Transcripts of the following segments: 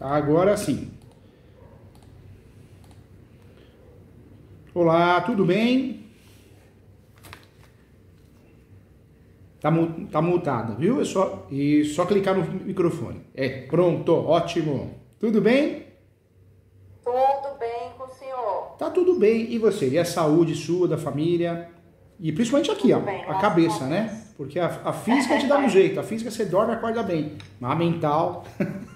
Agora sim. Olá, tudo bem? Tá mutada, viu? Só clicar no microfone. Pronto, ótimo. Tudo bem? Tudo bem com o senhor? Tá tudo bem. E você? E a saúde sua, da família? E principalmente aqui, ó, Tudo bem, a graças cabeça, a né? Deus. Porque a física te dá um jeito. A física você dorme e acorda bem. Mas a mental...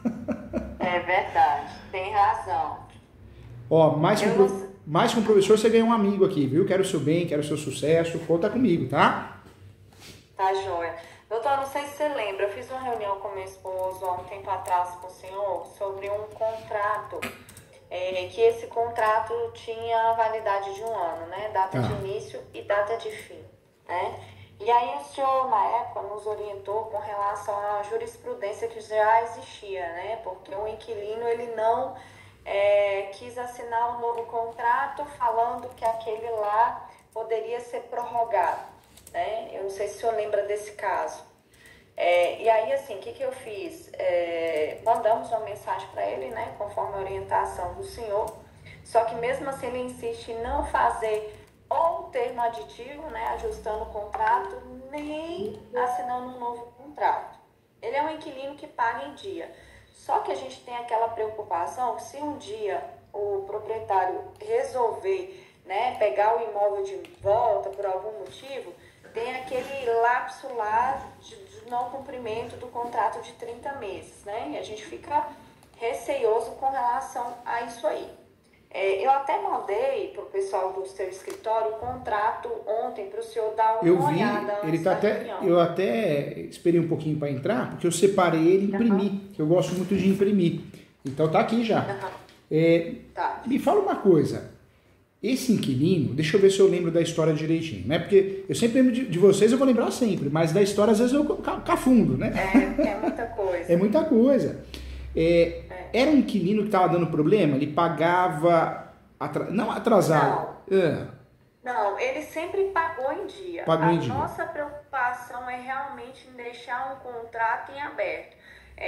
É verdade, tem razão. Ó, Eu não sei- mais que um professor, você ganha um amigo aqui, viu? Quero o seu bem, quero o seu sucesso. Conta comigo, tá? Tá joia. Doutor, não sei se você lembra, eu fiz uma reunião com meu esposo há um tempo atrás com o senhor sobre um contrato, que esse contrato tinha validade de um ano, né? Data de Tá. início e data de fim, né? E aí o senhor, na época, nos orientou com relação à jurisprudência que já existia, né? Porque o inquilino, ele não quis assinar um novo contrato falando que aquele lá poderia ser prorrogado, né? Eu não sei se o senhor lembra desse caso. E aí, assim, o que que eu fiz? Mandamos uma mensagem para ele, né? Conforme a orientação do senhor. Só que mesmo assim ele insiste em não fazer ou um termo aditivo, né? Ajustando o contrato, nem assinando um novo contrato. Ele é um inquilino que paga em dia. Só que a gente tem aquela preocupação que se um dia o proprietário resolver, né, pegar o imóvel de volta por algum motivo, tem aquele lapso lá de não cumprimento do contrato de 30 meses, né? E a gente fica receioso com relação a isso aí. Eu até mandei para o pessoal do seu escritório o contrato ontem para o senhor dar Eu uma vi, olhada ele antes tá da até. reunião. Eu até esperei um pouquinho para entrar, porque eu separei ele e Aham, imprimi, que eu gosto muito de imprimir. Então tá aqui já. aham, É, tá. me fala uma coisa. Esse inquilino, deixa eu ver se eu lembro da história direitinho, né? Porque eu sempre lembro de vocês, eu vou lembrar sempre, mas da história às vezes eu cafundo, né? É muita É coisa. muita coisa. É. Era um inquilino que estava dando problema, ele pagava, não atrasado, Não, não, ele sempre pagou em dia. pagou A em dia. nossa preocupação é realmente em deixar um contrato em aberto.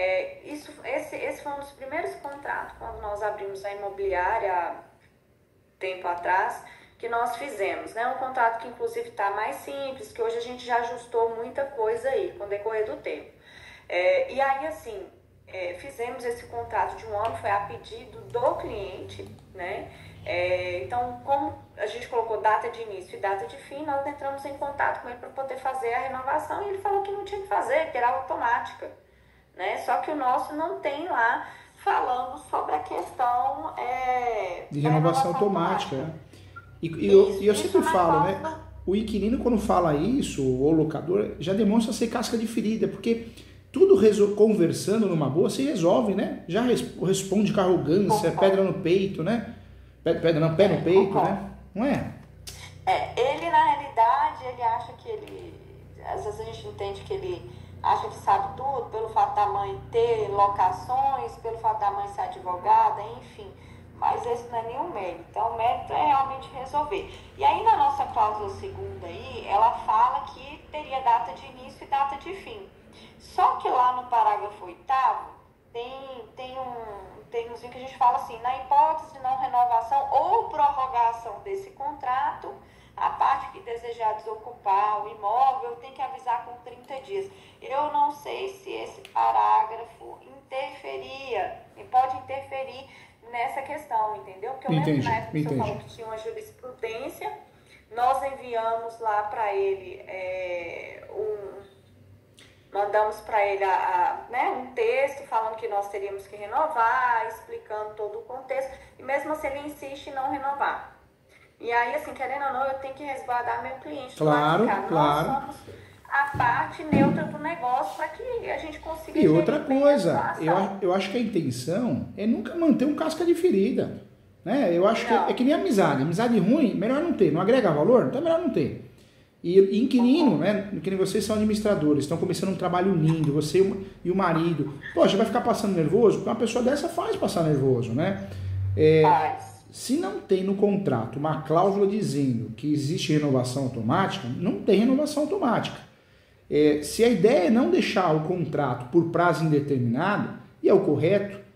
Esse foi um dos primeiros contratos, quando nós abrimos a imobiliária há tempo atrás, que nós fizemos, né? Um contrato que inclusive está mais simples, que hoje a gente já ajustou muita coisa aí com o decorrer do tempo. E aí, assim, fizemos esse contrato de um ano, foi a pedido do cliente, né? Então, como a gente colocou data de início e data de fim, nós entramos em contato com ele para poder fazer a renovação e ele falou que não tinha que fazer, que era automática, né? Só que o nosso não tem lá falando sobre a questão De da renovação renovação automática, automática. né? E eu Isso sempre na falo, né? cláusula. O inquilino, quando fala isso, ou o locador, já demonstra ser casca de ferida, porque tudo conversando numa boa se resolve, né? Já responde com arrogância, pedra Concordo. no peito, né? Pedra não, pé no peito, Concordo. né? Não é? Ele na realidade, ele acha que às vezes a gente entende que ele acha que sabe tudo, pelo fato da mãe ter locações, pelo fato da mãe ser advogada, enfim. Mas esse não é nenhum mérito. Então, o mérito é realmente resolver. E aí, na nossa cláusula segunda aí, ela fala que teria data de início e data de fim. Só que lá no parágrafo 8º, tem umzinho que a gente fala assim, na hipótese de não renovação ou prorrogação desse contrato, a parte que desejar desocupar o imóvel tem que avisar com 30 dias. Eu não sei se esse parágrafo interferia, e pode interferir nessa questão, entendeu? Porque eu lembro que na época que o senhor Entendi. falou que tinha uma jurisprudência, nós enviamos lá para ele mandamos para ele né, um texto falando que nós teríamos que renovar, explicando todo o contexto, e mesmo assim ele insiste em não renovar. E aí, assim, querendo ou não, eu tenho que resguardar meu cliente do lado de cá. Claro, Nós claro. somos a parte neutra do negócio para que a gente consiga E outra gerir bem a coisa, situação. eu acho que a intenção é nunca manter um casca de ferida, né? Eu acho que é que Não, nem amizade. Amizade ruim, melhor não ter. Não agrega valor, então é melhor não ter. E inquilino, concordo. né? Que nem vocês são administradores, estão começando um trabalho lindo, você e o marido. Poxa, vai ficar passando nervoso? Porque uma pessoa dessa faz passar nervoso, né? Faz. Se não tem no contrato uma cláusula dizendo que existe renovação automática, não tem renovação automática. Se a ideia é não deixar o contrato por prazo indeterminado, e é o correto,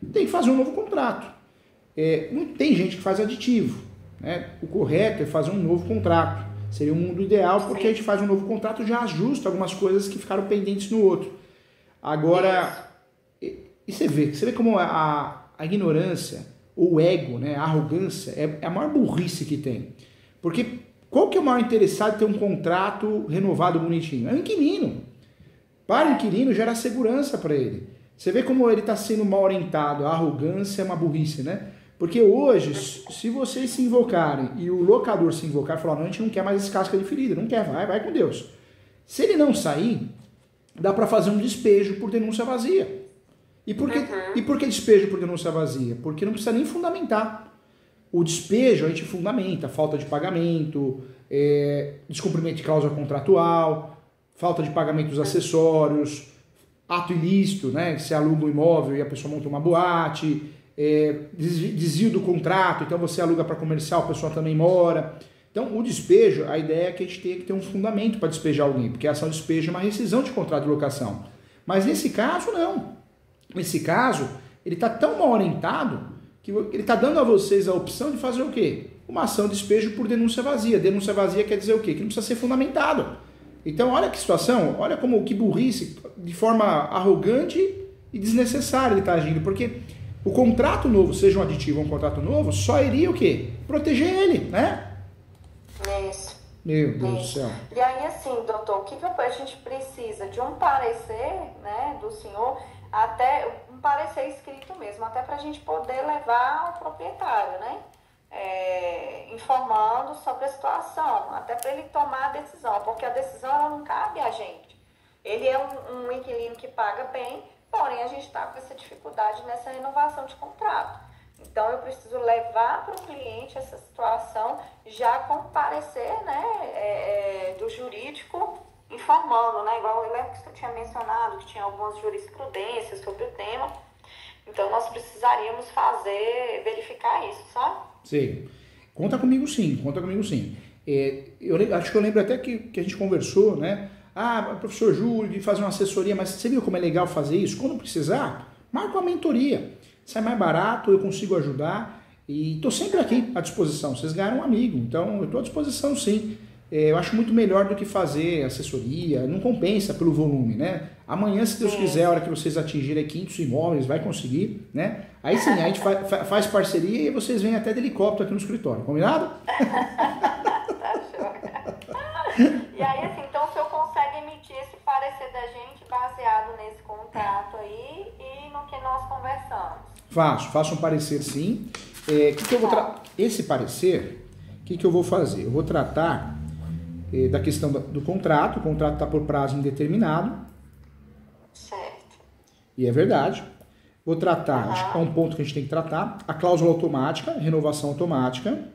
tem que fazer um novo contrato. Tem gente que faz aditivo, né? O correto é fazer um novo contrato. Seria o mundo ideal, porque a gente faz um novo contrato, já ajusta algumas coisas que ficaram pendentes no outro. Agora, e você vê como a ignorância, ou o ego, né, a arrogância, é a maior burrice que tem. Porque qual que é o maior interessado em ter um contrato renovado bonitinho? É o inquilino. Para o inquilino gera segurança para ele. Você vê como ele está sendo mal orientado. A arrogância é uma burrice, né? Porque hoje, se vocês se invocarem e o locador se invocar e falar, não, a gente não quer mais esse casca de ferida, não quer, vai com Deus. Se ele não sair, dá para fazer um despejo por denúncia vazia. E por que despejo por denúncia vazia? Porque não precisa nem fundamentar. O despejo a gente fundamenta, falta de pagamento, descumprimento de cláusula contratual, falta de pagamento dos acessórios, ato ilícito, né? Você aluga um imóvel e a pessoa monta uma boate, desvio do contrato, então você aluga para comercial, a pessoa também mora. Então, o despejo, a ideia é que a gente tenha que ter um fundamento para despejar alguém, porque a ação de despejo é uma rescisão de contrato de locação. Mas nesse caso, não. Nesse caso, ele está tão mal orientado que ele está dando a vocês a opção de fazer o quê? Uma ação de despejo por denúncia vazia. Denúncia vazia quer dizer o quê? Que não precisa ser fundamentado. Então, olha que situação, olha como que burrice, de forma arrogante e desnecessária ele está agindo, porque o contrato novo, seja um aditivo ou um contrato novo, só iria o quê? Proteger ele, né? Isso. Meu Deus do céu. E aí, assim, doutor, o que a gente precisa? De um parecer, né, do senhor, até um parecer escrito mesmo, até para a gente poder levar ao proprietário, né? Informando sobre a situação, até para ele tomar a decisão, porque a decisão ela não cabe a gente. Ele é um inquilino que paga bem, porém a gente está com essa dificuldade nessa renovação de contrato. Então eu preciso levar para o cliente essa situação já com parecer, né, do jurídico informando, né? Igual eu lembro que eu tinha mencionado que tinha algumas jurisprudências sobre o tema. Então nós precisaríamos verificar isso, sabe? Sim. Conta comigo sim. Eu acho que eu lembro até que a gente conversou, né? Professor Júlio, de fazer uma assessoria, mas você viu como é legal fazer isso? Quando precisar, marca uma mentoria. Sai mais barato, eu consigo ajudar e estou sempre aqui à disposição. Vocês ganharam um amigo, então eu estou à disposição sim. Eu acho muito melhor do que fazer assessoria, não compensa pelo volume, né? Amanhã, se Deus quiser, a hora que vocês atingirem 500 imóveis, vai conseguir, né? Aí sim, a gente faz parceria e vocês vêm até de helicóptero aqui no escritório, combinado? Tá show. E aí, assim, então o senhor consegue emitir esse parecer da gente baseado nesse contrato aí e no que nós conversamos? Faço um parecer sim. Esse parecer, o que eu vou fazer? Eu vou tratar da questão do contrato. O contrato está por prazo indeterminado. Certo. E é verdade. Vou tratar, acho que é um ponto que a gente tem que tratar, a cláusula automática, renovação automática.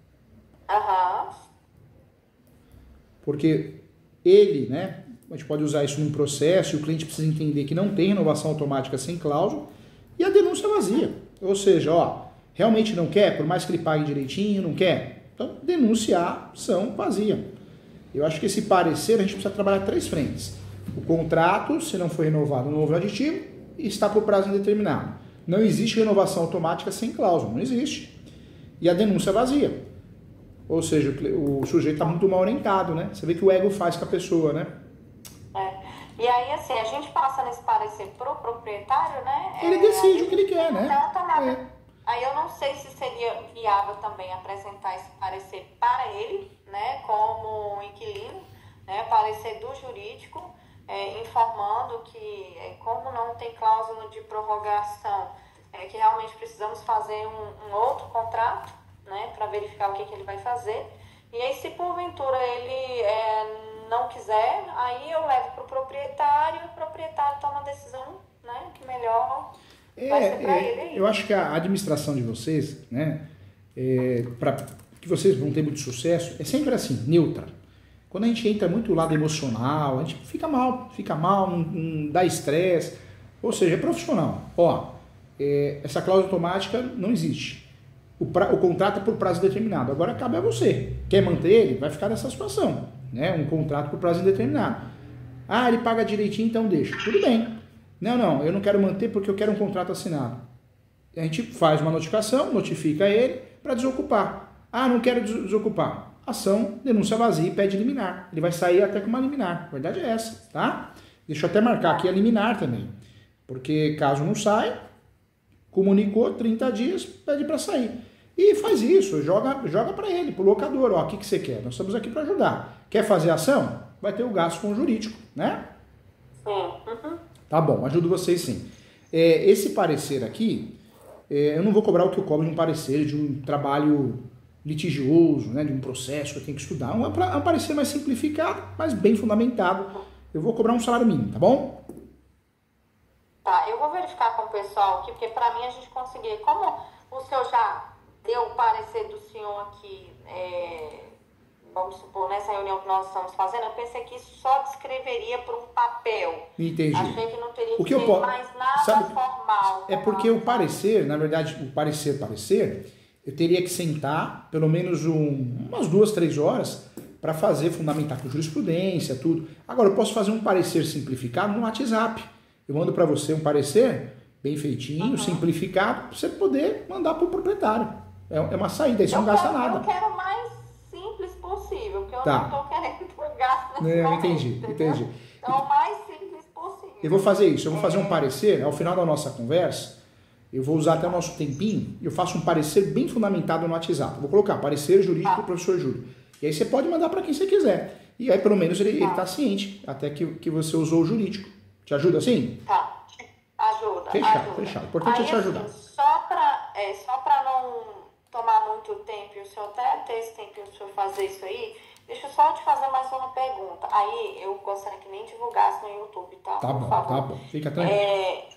Porque ele, né, a gente pode usar isso num processo e o cliente precisa entender que não tem renovação automática sem cláusula. E a denúncia vazia. Ou seja, realmente não quer, por mais que ele pague direitinho, não quer. Então, denunciação vazia. Eu acho que esse parecer a gente precisa trabalhar 3 frentes. O contrato, se não for renovado, um novo aditivo, está por prazo indeterminado. Não existe renovação automática sem cláusula, não existe. E a denúncia vazia. Ou seja, o sujeito está muito mal orientado, né? Você vê que o ego faz com a pessoa, né? E aí, assim, a gente passa nesse parecer pro proprietário, né? Ele decide o que ele quer, né? Aí eu não sei se seria viável também apresentar esse parecer para ele, né? Como inquilino, né? Parecer do jurídico, informando que, como não tem cláusula de prorrogação, que realmente precisamos fazer um outro contrato, né? Para verificar o que ele vai fazer. E aí, se porventura ele não quiser, aí eu levo para o proprietário e o proprietário toma a decisão, né, que melhor vai ser para ele. Eu acho que a administração de vocês, né, para que vocês vão ter muito sucesso, é sempre assim, neutra. Quando a gente entra muito no lado emocional, a gente fica mal, não dá estresse, ou seja, é profissional. Essa cláusula automática não existe. O contrato é por prazo determinado. Agora cabe a você. Quer manter ele? Vai ficar nessa situação, né? Um contrato por prazo indeterminado. Ele paga direitinho, então deixa. Tudo bem. Não, eu não quero manter porque eu quero um contrato assinado. a gente faz uma notificação, notifica ele para desocupar. Ah, não quero desocupar. Ação, denúncia vazia e pede liminar. Ele vai sair até com uma liminar. A verdade é essa, tá? Deixa eu até marcar aqui a liminar também. Porque caso não saia, comunicou 30 dias, pede para sair. E faz isso, joga para ele, pro locador. Ó, o que você quer? Nós estamos aqui para ajudar. Quer fazer ação? Vai ter o gasto com o jurídico, né? Sim. Uhum. Tá bom, ajudo vocês sim. Esse parecer aqui, eu não vou cobrar o que eu cobro de um parecer, de um trabalho litigioso, né, de um processo que eu tenho que estudar. Um parecer mais simplificado, mas bem fundamentado. Eu vou cobrar um salário mínimo, tá bom? Tá, eu vou verificar com o pessoal aqui, porque para mim a gente conseguir, como o senhor já deu o parecer do senhor aqui, vamos supor, nessa reunião que nós estamos fazendo, eu pensei que isso só descreveria por um papel. Entendi. Achei que não teria O que que ser mais nada formal. É porque o parecer, na verdade, o parecer, eu teria que sentar pelo menos umas 2, 3 horas para fazer, fundamentar com jurisprudência, tudo. Agora, eu posso fazer um parecer simplificado no WhatsApp. Eu mando para você um parecer bem feitinho, simplificado, para você poder mandar para o proprietário. É uma saída, isso não gasta nada. Eu quero o mais simples possível, porque eu Tá. não estou querendo que eu gaste nesse momento, Entendi. Então, o mais simples possível. Eu vou fazer isso, eu vou fazer um parecer, ao final da nossa conversa, eu vou usar até o nosso tempinho, eu faço um parecer bem fundamentado no WhatsApp. Vou colocar parecer jurídico do professor Júlio. E aí você pode mandar para quem você quiser. E aí pelo menos ele tá ciente, até que você usou o jurídico. Te ajuda assim? Tá, ajuda. Fechado. O importante é te ajudar. Assim, só pra não tomar muito tempo, e o senhor até ter esse tempo para o senhor fazer isso aí, deixa eu só te fazer mais uma pergunta. Aí eu gostaria que nem divulgasse no YouTube, tá? Tá Por favor. bom. Fica tranquilo.